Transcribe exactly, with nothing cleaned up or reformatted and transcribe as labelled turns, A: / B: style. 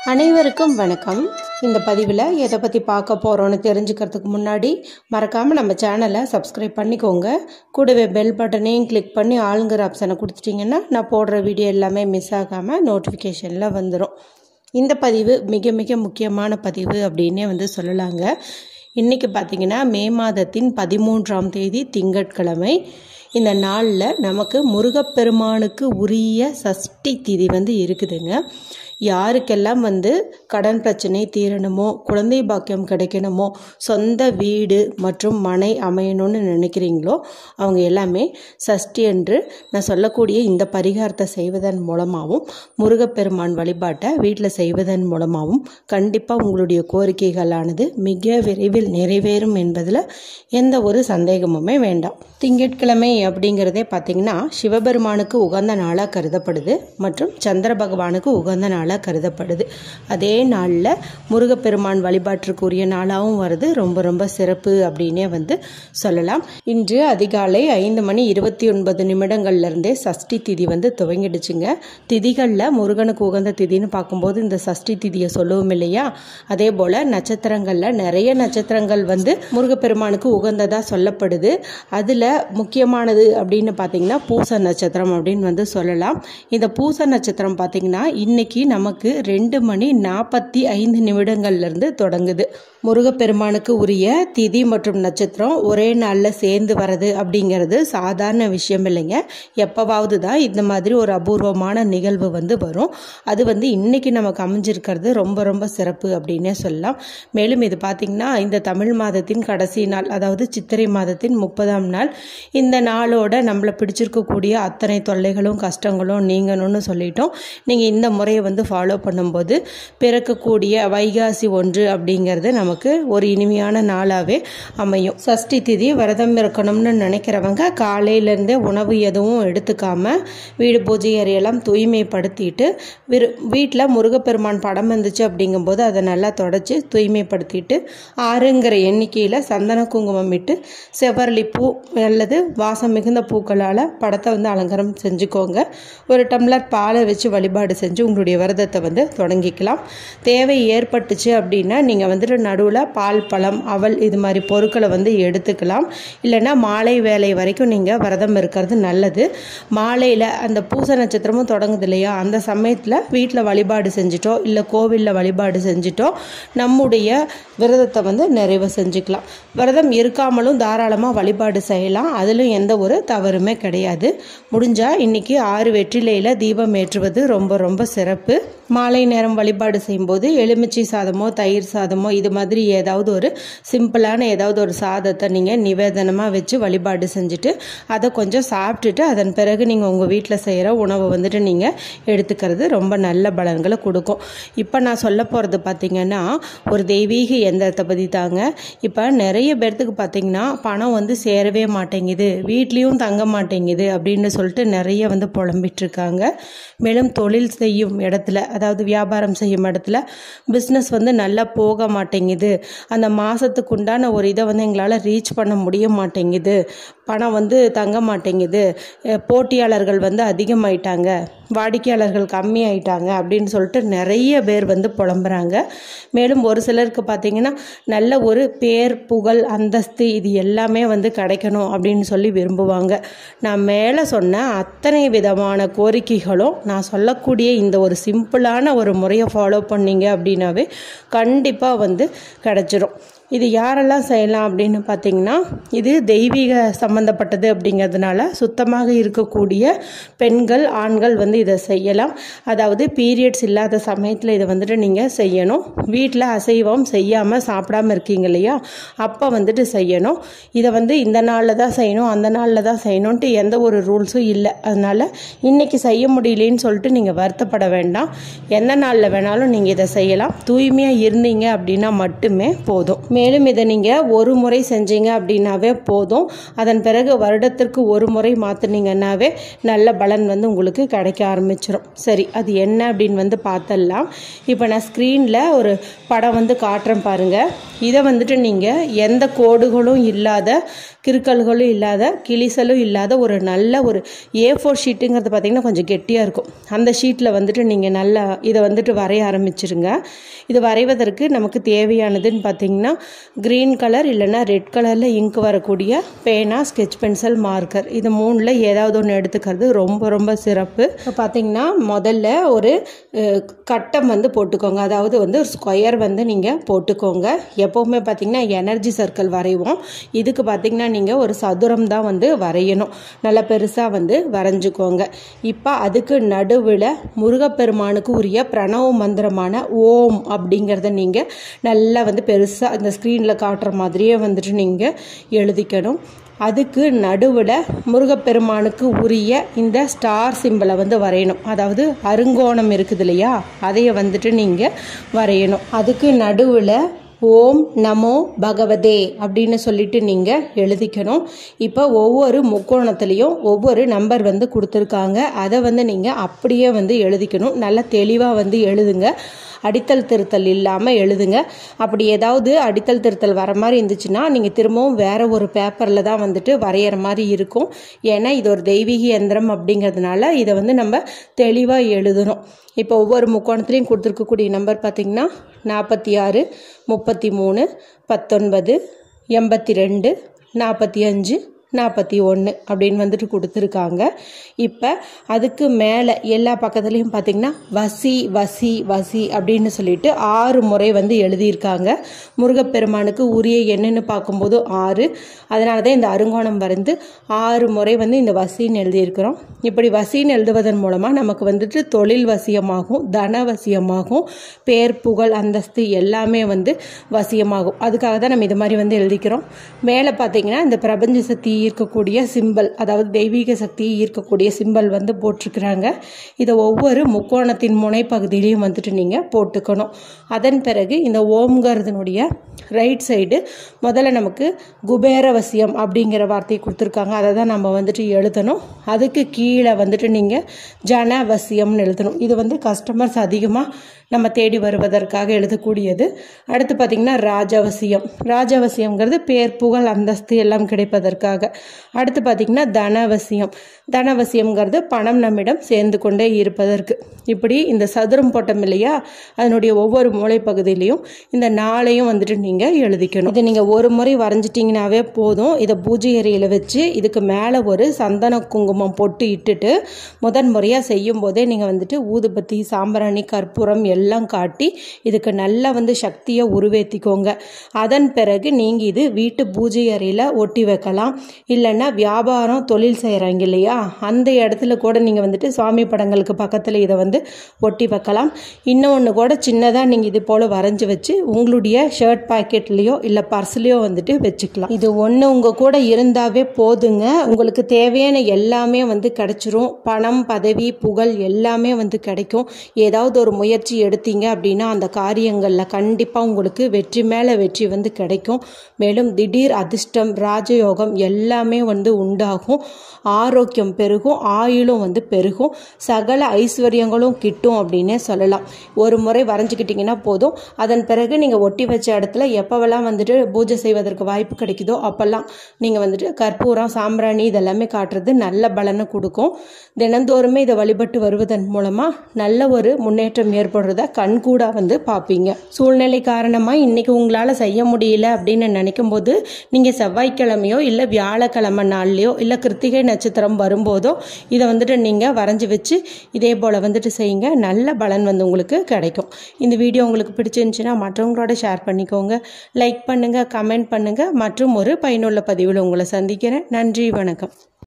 A: அனைவருக்கும் வணக்கம். இந்த பதிவில் எதை பற்றி பார்க்க போகிறோன்னு தெரிஞ்சுக்கிறதுக்கு முன்னாடி மறக்காமல் நம்ம சேனலை சப்ஸ்கிரைப் பண்ணிக்கோங்க. கூடவே பெல் பட்டனையும் கிளிக் பண்ணி ஆளுங்கிற ஆப்ஷனை கொடுத்துட்டிங்கன்னா நான் போடுற வீடியோ எல்லாமே மிஸ் ஆகாமல் நோட்டிஃபிகேஷனில் வந்துடும். இந்த பதிவு மிக மிக முக்கியமான பதிவு அப்படின்னே வந்து சொல்லலாங்க. இன்றைக்கி பார்த்திங்கன்னா மே மாதத்தின் பதிமூன்றாம் தேதி திங்கட்கிழமை. இந்த நாளில் நமக்கு முருகப்பெருமானுக்கு உரிய சஷ்டி திதி வந்து இருக்குதுங்க. யாருக்கெல்லாம் வந்து கடன் பிரச்சனை தீரணுமோ, குழந்தை பாக்கியம் கிடைக்கணுமோ, சொந்த வீடு மற்றும் மனை அமையணும்னு நினைக்கிறீங்களோ அவங்க எல்லாமே சஷ்டி அன்று நான் சொல்லக்கூடிய இந்த பரிகாரத்தை செய்வதன் மூலமாகவும் முருகப்பெருமான் வழிபாட்டை வீட்டில் செய்வதன் மூலமாகவும் கண்டிப்பாக உங்களுடைய கோரிக்கைகளானது மிக விரைவில் நிறைவேறும் என்பதில் எந்த ஒரு சந்தேகமுமே வேண்டாம். திங்கட்கிழமை அப்படிங்கிறதே பார்த்திங்கன்னா சிவபெருமானுக்கு உகந்த நாளாக கருதப்படுது மற்றும் சந்திர பகவானுக்கு உகந்த நாள் கருதப்படுது. அதே நாளில் முருகப்பெருமான் வழிபாட்டிற்குரிய நாளாகவும் வருது. ரொம்ப ரொம்ப சிறப்பு அப்படின்னே வந்து சொல்லலாம். இன்று அதிகாலை ஐந்து மணி இருபத்தி ஒன்பது நிமிடங்கள்ல இருந்தே சஷ்டி திதி வந்து துவங்கிடுச்சுங்க. திதிகளில் முருகனுக்கு உகந்த திதின்னு பார்க்கும்போது இந்த சஷ்டி திதியை சொல்லுவோம் இல்லையா, அதே போல நட்சத்திரங்கள்ல நிறைய நட்சத்திரங்கள் வந்து முருகப்பெருமானுக்கு உகந்ததா சொல்லப்படுது. அதுல முக்கியமானது அப்படின்னு பார்த்தீங்கன்னா பூச நட்சத்திரம் அப்படின்னு வந்து சொல்லலாம். இந்த பூச நட்சத்திரம் பார்த்தீங்கன்னா இன்னைக்கு நமக்கு ரெண்டு மணி நாற்பத்தி ஐந்து நிமிடங்கள்ல இருந்து தொடங்குது. முருகப்பெருமானுக்கு உரிய திதி மற்றும் நட்சத்திரம் ஒரே நாளில் சேர்ந்து வர்றது அப்படிங்கிறது சாதாரண விஷயம் இல்லைங்க. எப்பவாவது தான் இந்த மாதிரி ஒரு அபூர்வமான நிகழ்வு வந்து வரும். அது வந்து இன்னைக்கு நமக்கு அமைஞ்சிருக்கிறது ரொம்ப ரொம்ப சிறப்பு அப்படின்னே சொல்லலாம். மேலும் இது பார்த்திங்கன்னா இந்த தமிழ் மாதத்தின் கடைசி நாள், அதாவது சித்திரை மாதத்தின் முப்பதாம் நாள். இந்த நாளோட நம்மளை பிடிச்சிருக்கக்கூடிய அத்தனை தொல்லைகளும் கஷ்டங்களும் நீங்கணும்னு சொல்லிட்டோம். நீங்கள் இந்த முறையை வந்து ஃபாலோ பண்ணும்போது பிறக்கக்கூடிய வைகாசி ஒன்று அப்படிங்கிறது நமக்கு ஒரு இனிமையான நாளாகவே அமையும். சஷ்டி திதி விரதம் இருக்கணும்னு நினைக்கிறவங்க காலையிலேருந்தே உணவு எதுவும் எடுத்துக்காம வீடு பூஜை அறையெல்லாம் தூய்மைப்படுத்திட்டு விரு வீட்டில் முருகப்பெருமான் படம் வந்துச்சு அப்படிங்கும்போது அதை நல்லா தொடச்சி தூய்மைப்படுத்திட்டு ஆறுங்கிற எண்ணிக்கையில் சந்தன குங்குமம் இட்டு செவ்வரளி பூ அல்லது வாசம் மிகுந்த பூக்களால் படத்தை வந்து அலங்காரம் செஞ்சுக்கோங்க. ஒரு டம்ளர் பாலை வச்சு வழிபாடு செஞ்சு உங்களுடைய விரதத்தை வந்து தொடங்கிக்கலாம். தேவை ஏற்பட்டுச்சு அப்படின்னா நீங்கள் வந்துட்டு நடுவில் பால், பழம், அவல் இது மாதிரி பொருட்களை வந்து எடுத்துக்கலாம். இல்லைன்னா மாலை வேலை வரைக்கும் நீங்கள் விரதம் இருக்கிறது நல்லது. மாலையில் அந்த பூச நட்சத்திரமும் தொடங்குது இல்லையா, அந்த சமயத்தில் வீட்டில் வழிபாடு செஞ்சிட்டோ இல்லை கோவிலில் வழிபாடு செஞ்சிட்டோ நம்முடைய விரதத்தை வந்து நிறைவு செஞ்சுக்கலாம். விரதம் இருக்காமலும் தாராளமாக வழிபாடு செய்யலாம். அதிலும் எந்த ஒரு தவறுமே கிடையாது. முடிஞ்சால் இன்னைக்கு ஆறு வெற்றிலையில் தீபம் ஏற்றுவது ரொம்ப ரொம்ப சிறப்பு. மாலை நேரம் வழிபாடு செய்யும்போது எலுமிச்சை சாதமோ தயிர் சாதமோ இது மாதிரி ஏதாவது ஒரு சிம்பிளான ஏதாவது ஒரு சாதத்தை நீங்கள் நிவேதனமாக வச்சு வழிபாடு செஞ்சுட்டு அதை கொஞ்சம் சாப்பிட்டுட்டு அதன் பிறகு நீங்கள் உங்கள் வீட்டில் செய்கிற உணவை வந்துட்டு நீங்கள் எடுத்துக்கிறது ரொம்ப நல்ல பலன்களை கொடுக்கும். இப்போ நான் சொல்ல போகிறது பார்த்திங்கன்னா ஒரு தெய்வீக எந்திரத்தை பற்றி தாங்க. இப்போ நிறைய பேர்த்துக்கு பார்த்திங்கன்னா பணம் வந்து சேரவே மாட்டேங்குது, வீட்லேயும் தங்க மாட்டேங்குது அப்படின்னு சொல்லிட்டு நிறைய வந்து புலம்பிட்டு இருக்காங்க. மேலும் தொழில் செய்யும் இடத்துல, அதாவது வியாபாரம் செய்யும் இடத்துல பிஸ்னஸ் வந்து நல்லா போக மாட்டேங்குது, அந்த மாதத்துக்கு உண்டான ஒரு இதை வந்து எங்களால் ரீச் பண்ண முடிய மாட்டேங்குது, பணம் வந்து தங்க மாட்டேங்குது, போட்டியாளர்கள் வந்து அதிகமாயிட்டாங்க, வாடிக்கையாளர்கள் கம்மி ஆயிட்டாங்க அப்படின்னு சொல்லிட்டு நிறைய பேர் வந்து புலம்புறாங்க. மேலும் ஒரு சிலருக்கு பார்த்திங்கன்னா நல்ல ஒரு பேர், புகழ், அந்தஸ்து இது எல்லாமே வந்து கிடைக்கணும் அப்படின்னு சொல்லி விரும்புவாங்க. நான் மேலே சொன்ன அத்தனை விதமான கோரிக்கைகளும் நான் சொல்லக்கூடிய இந்த ஒரு சிம்பிளான ஒரு முறையை ஃபாலோ பண்ணீங்க அப்படின்னாவே கண்டிப்பாக வந்து கிடைச்சிரும். இது யாரெல்லாம் செய்யலாம் அப்படின்னு பார்த்தீங்கன்னா இது தெய்வீக சம்மந்தப்பட்டது அப்படிங்கிறதுனால சுத்தமாக இருக்கக்கூடிய பெண்கள், ஆண்கள் வந்து இதை செய்யலாம். அதாவது பீரியட்ஸ் இல்லாத சமயத்தில் இதை வந்துட்டு நீங்கள் செய்யணும். வீட்டில் அசைவம் செய்யாமல் சாப்பிடாமல் இருக்கீங்க இல்லையா, அப்போ வந்துட்டு செய்யணும். இதை வந்து இந்த நாளில் தான் செய்யணும் அந்த நாளில் தான் செய்யணுன்ட்டு எந்த ஒரு ரூல்ஸும் இல்லை. அதனால் இன்றைக்கி செய்ய முடியலன்னு சொல்லிட்டு நீங்கள் வருத்தப்பட வேண்டாம். எந்த நாளில் வேணாலும் நீங்கள் இதை செய்யலாம். தூய்மையாக இருந்தீங்க அப்படின்னா மட்டுமே போதும். மேலும் இதை நீங்கள் ஒரு முறை செஞ்சீங்க அப்படின்னாவே போதும். அதன் பிறகு வருடத்திற்கு ஒரு முறை மாற்றினீங்கன்னாவே நல்ல பலன் வந்து உங்களுக்கு கிடைக்க ஆரம்பிச்சிடும். சரி, அது என்ன அப்படின்னு வந்து பார்த்தலாம். இப்போ நான் ஸ்க்ரீனில் ஒரு படம் வந்து காட்டுறேன் பாருங்கள். இதை வந்துட்டு நீங்கள் எந்த கோடுகளும் இல்லாத கிறுக்கல்களும் இல்லாத கிழிசலும் இல்லாத ஒரு நல்ல ஒரு ஏ ஃபோர் ஷீட்டுங்கிறது பார்த்திங்கன்னா கொஞ்சம் கெட்டியாக இருக்கும். அந்த ஷீட்டில் வந்துட்டு நீங்கள் நல்லா இதை வந்துட்டு வரைய ஆரம்பிச்சிருங்க. இது வரைவதற்கு நமக்கு தேவையானதுன்னு பார்த்திங்கன்னா க்ரீன் கலர் இல்லைன்னா ரெட் கலரில் இங்க் வரக்கூடிய பேனா, ஸ்கெட்ச் பென்சில், மார்க்கர், இது மூணில் ஏதாவது ஒன்று எடுத்துக்கிறது ரொம்ப ரொம்ப சிறப்பு. இப்போ பார்த்திங்கன்னா முதல்ல ஒரு கட்டம் வந்து போட்டுக்கோங்க. அதாவது வந்து ஒரு ஸ்கொயர் வந்து நீங்கள் போட்டுக்கோங்க. எப்போவுமே பார்த்திங்கன்னா எனர்ஜி சர்க்கிள் வரைவோம். இதுக்கு பார்த்திங்கன்னா நீங்கள் ஒரு சதுரம் தான் வந்து வரையணும். நல்லா பெருசாக வந்து வரைஞ்சிக்கோங்க. இப்போ அதுக்கு நடுவில் முருகப்பெருமானுக்கு உரிய பிரணவ மந்திரமான ஓம் அப்படிங்கிறத நீங்கள் நல்லா வந்து பெருசாக அந்த ஸ்க்ரீனில் காட்டுற மாதிரியே வந்துட்டு நீங்கள் எழுதிக்கணும். அதுக்கு நடுவில் முருகப்பெருமானுக்கு உரிய இந்த ஸ்டார் சிம்பிளை வந்து வரையணும். அதாவது அருங்கோணம் இருக்குது இல்லையா, அதைய வந்துட்டு நீங்கள் வரையணும். அதுக்கு நடுவில் ஓம் நமோ பகவதே அப்படின்னு சொல்லிட்டு நீங்கள் எழுதிக்கணும். இப்போ ஒவ்வொரு முக்கோணத்துலேயும் ஒவ்வொரு நம்பர் வந்து கொடுத்துருக்காங்க. அதை வந்து நீங்கள் அப்படியே வந்து எழுதிக்கணும். நல்லா தெளிவாக வந்து எழுதுங்க. அடித்தல் திருத்தல் இல்லாமல் எழுதுங்க. அப்படி ஏதாவது அடித்தல் திருத்தல் வர மாதிரி இருந்துச்சுன்னா நீங்கள் திரும்பவும் வேறு ஒரு பேப்பரில் தான் வந்துட்டு வரைகிற மாதிரி இருக்கும். ஏன்னா இது ஒரு தெய்வீக யந்திரம் அப்படிங்கிறதுனால இதை வந்து நம்ம தெளிவாக எழுதணும். இப்போ ஒவ்வொரு முக்கோணத்துலேயும் கொடுத்துருக்கக்கூடிய நம்பர் பார்த்திங்கன்னா நாற்பத்தி ஆறு, முப்பத்தி மூணு, பத்தொன்பது, எண்பத்தி ரெண்டு, நாற்பத்தி அஞ்சு, நாற்பத்தி ஒன்று அப்படின்னு வந்துட்டு கொடுத்துருக்காங்க. இப்போ அதுக்கு மேலே எல்லா பக்கத்துலேயும் பார்த்திங்கன்னா வசி வசி வசி அப்படின்னு சொல்லிட்டு ஆறு முறை வந்து எழுதியிருக்காங்க. முருகப்பெருமானுக்கு உரிய எண்ணுன்னு பார்க்கும்போது ஆறு. அதனால தான் இந்த அருங்கோணம் வரைந்து ஆறு முறை வந்து இந்த வசின்னு எழுதியிருக்கிறோம். இப்படி வசின்னு எழுதுவதன் மூலமாக நமக்கு வந்துட்டு தொழில் வசியமாகும், தன வசியமாகும், பேர் புகழ் அந்தஸ்து எல்லாமே வந்து வசியமாகும். அதுக்காக தான் நம்ம இது மாதிரி வந்து எழுதிக்கிறோம். மேலே பார்த்திங்கன்னா இந்த பிரபஞ்ச சக்தி ஈர்க்கக்கூடிய சிம்பல், அதாவது தெய்வீக சக்தியை ஈர்க்கக்கூடிய சிம்பல் வந்து போட்டிருக்கிறாங்க. இதை ஒவ்வொரு முக்கோணத்தின் முனைப்பகுதியிலையும் வந்துட்டு நீங்கள் போட்டுக்கணும். அதன் பிறகு இந்த ஓம்ங்கிறதுனுடைய ரைட் சைடு முதல்ல நமக்கு குபேரவசியம் அப்படிங்கிற வார்த்தையை கொடுத்துருக்காங்க. அதை தான் நம்ம வந்துட்டு எழுதணும். அதுக்கு கீழே வந்துட்டு நீங்கள் ஜனவசியம்னு எழுதணும். இது வந்து கஸ்டமர்ஸ் அதிகமாக நம்ம தேடி வருவதற்காக எழுதக்கூடியது. அடுத்து பார்த்திங்கன்னா ராஜவசியம். ராஜவசியம்ங்கிறது பேர் புகழ் அந்தஸ்து எல்லாம் கிடைப்பதற்காக. அடுத்து பார்த்திங்கன்னா தனவசியம். தனவசியம்ங்கிறது பணம் நம்மிடம் சேர்ந்து கொண்டே இருப்பதற்கு. இப்படி இந்த சதுரம் போட்டம் இல்லையா, அதனுடைய ஒவ்வொரு மூளைப்பகுதியிலையும் இந்த நாளையும் வந்துட்டு நீங்கள் எழுதிக்கணும். இதை நீங்கள் ஒரு முறை வரைஞ்சிட்டிங்கனாவே போதும். இதை பூஜை அறையில் வச்சு இதுக்கு மேலே ஒரு சந்தன குங்குமம் பொட்டு இட்டுட்டு முதன் முறையாக செய்யும் போதே நீங்கள் வந்துட்டு ஊதுபத்தி, சாம்பிராணி, கற்பூரம் எல்லாம் காட்டி இதுக்கு நல்லா வந்து சக்தியை உருவேற்றிக்கோங்க. அதன் பிறகு நீங்கள் இது வீட்டு பூஜை அறையில் ஒட்டி வைக்கலாம். இல்லைன்னா வியாபாரம் தொழில் செய்கிறாங்க இல்லையா, அந்த இடத்துல கூட நீங்கள் வந்துட்டு சுவாமி படங்களுக்கு பக்கத்தில் இதை வந்து ஒட்டி வைக்கலாம். இன்னொன்று கூட சின்னதாக நீங்கள் இது போல் வரைஞ்சி வச்சு உங்களுடைய ஷர்ட் பாக்கெட்லேயோ இல்லை பர்ஸ்லேயோ வந்துட்டு வச்சுக்கலாம். இது ஒன்று உங்கள் கூட இருந்தாவே போதுங்க. உங்களுக்கு தேவையான எல்லாமே வந்து கிடைச்சிரும். பணம், பதவி, புகழ் எல்லாமே வந்து கிடைக்கும். ஏதாவது ஒரு முயற்சி எடுத்தீங்க அப்படின்னா அந்த காரியங்களில் கண்டிப்பாக உங்களுக்கு வெற்றி மேலே வெற்றி வந்து கிடைக்கும். மேலும் திடீர் அதிர்ஷ்டம், ராஜயோகம் எல்லாமே வந்து உண்டாகும். ஆரோக்கியம் பெருகும், ஆயுளும் வந்து பெருகும், சகல ஐஸ்வர்யங்களும் கிட்டும் அப்படின்னே சொல்லலாம். ஒரு முறை வரைஞ்சிக்கிட்டிங்கன்னா போதும். அதன் பிறகு நீங்கள் ஒட்டி வச்ச இடத்துல எப்போவெல்லாம் வந்துட்டு பூஜை செய்வதற்கு வாய்ப்பு கிடைக்குதோ அப்போல்லாம் நீங்கள் வந்துட்டு கற்பூரம், சாம்பிராணி இதெல்லாமே காட்டுறது நல்ல பலனை கொடுக்கும். தினந்தோறுமே இதை வழிபட்டு வருவதன் மூலமாக நல்ல ஒரு முன்னேற்றம் ஏற்படுறத கண்கூடா வந்து பார்ப்பீங்க. சூழ்நிலை காரணமாக இன்னைக்கு உங்களால் செய்ய முடியல அப்படின்னு நினைக்கும் போது நீங்கள் செவ்வாய்க்கிழமையோ இல்லை வியாழக்கிழமை நாள்லையோ இல்லை கிருத்திகை நட்சத்திரம் வரும்போதோ இதை வந்துட்டு நீங்கள் வரைஞ்சி வச்சு இதே போல் வந்துட்டு செய்யுங்க. நல்ல பலன் வந்து உங்களுக்கு கிடைக்கும். இந்த வீடியோ உங்களுக்கு பிடிச்சிருந்துச்சுன்னா மற்றவங்களோட ஷேர் பண்ணிக்கோங்க. லைக் பண்ணுங்கள், கமெண்ட் பண்ணுங்கள். மற்றும் ஒரு பயனுள்ள பதிவில் உங்களை சந்திக்கிறேன். நன்றி, வணக்கம்.